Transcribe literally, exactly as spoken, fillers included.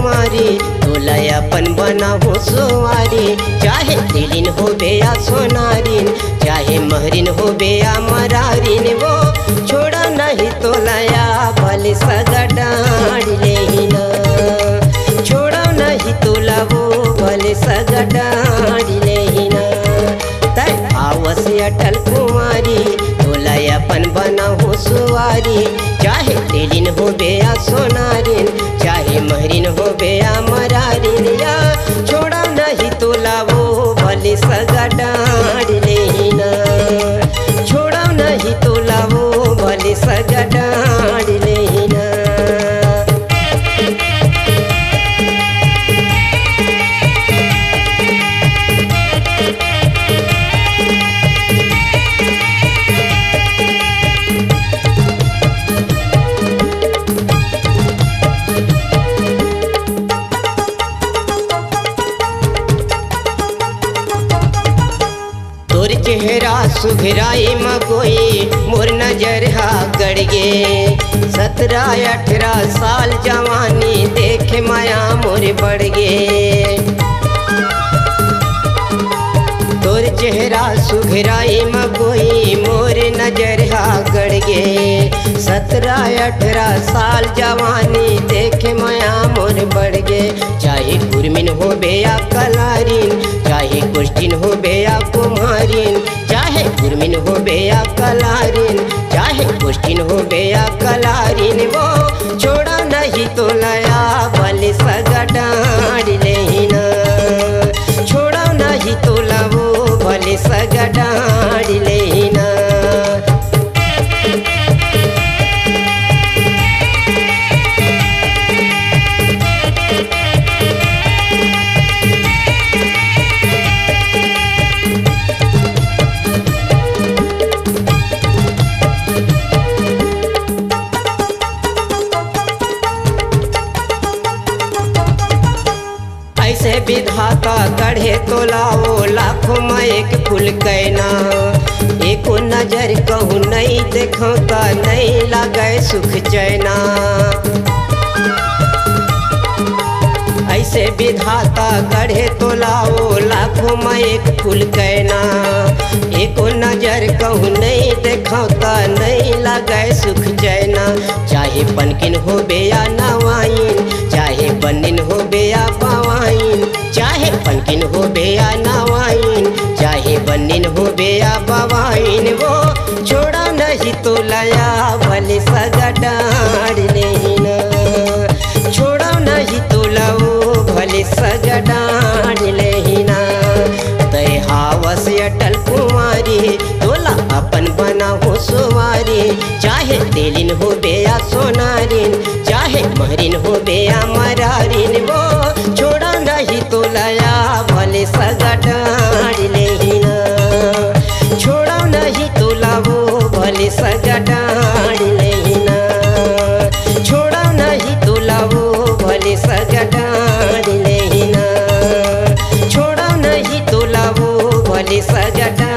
कुमारी तोला अपन बनाहो सुवारी। चाहे दिलिन हो बेया सोनारिन चाहे महरिन हो बेया मरारिन वो छोड़ा नहीं तोलाया भले सगा डाँड लेहिना। छोड़ा नहीं तोला वो भले सगा डाँड लेहिना। तय आवस अटल कुमारी तोला अपन बनाहो सुवारी। चाहे दिलिन हो बेया सोनारिन चाहे महरिन हो बेया मरारिन या छोड़ा नहीं तोला वो भले सगा डाँड लेहिना। छोड़ा नहीं तोला वो भले सगा डाँड लेहिना। तोर चेहरा सुघराई मगोई मोर नजर हा गड़ गे। सत्रह अठारह साल जवानी देखे माया मोर बढ़ गे। तोर चेहरा सुघराई मगोई मोर नजर हा गड़ गे। सत्रह अठारह साल जवानी देखे माया मोर बढ़ गे। चाहे कुर्मिन हो बेया कलारिन चाहे कुष्टिन हो बेया कुमारिन चाहे कुर्मिन हो बेया कलारिन चाहे कुष्टिन हो बेया कलारिन वो छोड़ा नहीं तोलाया भले सगा डाँड लेहिना। छोड़ा नहीं तोला वो भले सगा डाँड लेहिना। ऐसे विधाता गढ़े तोलाओ लाखों में एक फूल कैना। एको नजर कहूँ नहीं देखो तो नहीं लगे सुख चैना। ऐसे विधाता गढ़े तोलाओ लाखों में एक फूल कैना। एको नजर कहूँ नहीं देखो तो नहीं लगे सुख चैना। चाहे पनकिन हो बेया नवाइन चाहे बनिन हो बेया बवाइन चाहे पनकिन हो बेया नवाइन चाहे बनिन हो बेया बवाइन वो छोड़ा नहीं तोलाया भले सगा डाँड लेहिना। छोड़ा नहीं तोला वो भले सगा डाँड लेहिना। तय हावस अटल कुमारी तोला अपन बनाहो सुवारी। चाहे दिलिन हो बेया सोनारिन चाहे महरिन हो बेया मरारिन वो छोड़ा नहीं तोलाया भले सगा डाँड लेहिना। छोड़ा नहीं तोला वो भले सगा डाँड लेहिना। छोड़ा नहीं तोला वो भले सगा डाँड लेहिना। छोड़ा नहीं तोला वो भले सगा